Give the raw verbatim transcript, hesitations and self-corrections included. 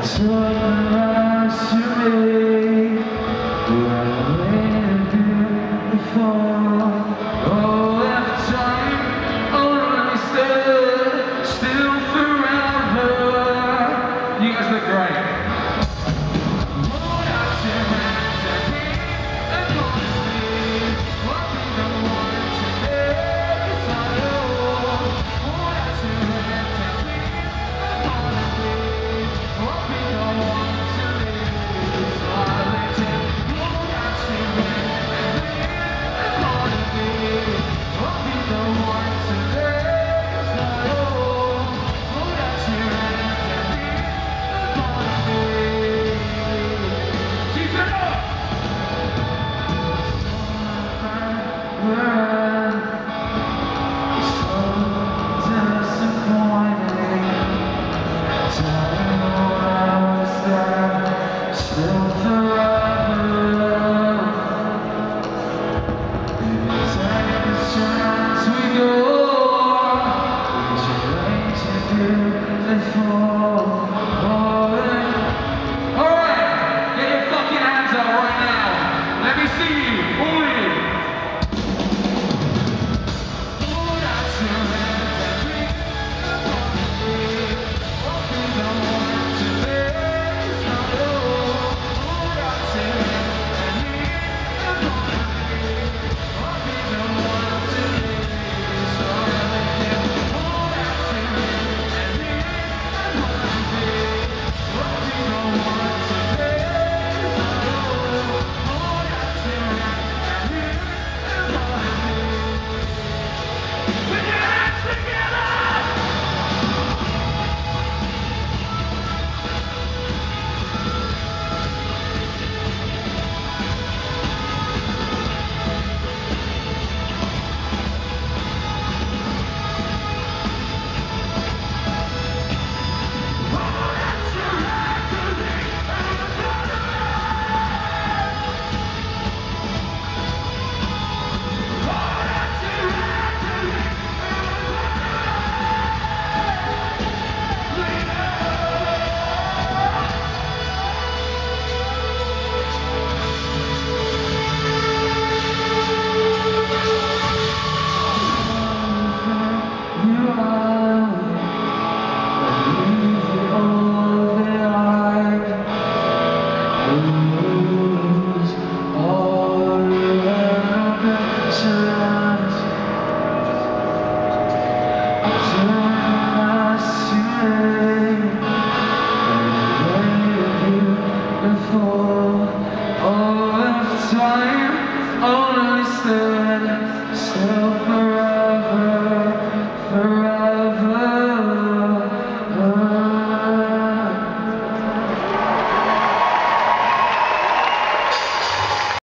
Sunrise to me, where I waited beautiful. Oh, if time only stood still forever. You guys look great. Would I surrender me and honestly, I'll be the one to make it final. Would I surrender me and honestly, I'll be the one to live this life. Would I surrender me and honestly, I'll be the one to live this life. Would I surrender me and honestly. Keep it up! We're so disappointed. Telling you I was there, still forever. Maybe take this chance we go. We should wait to do it for.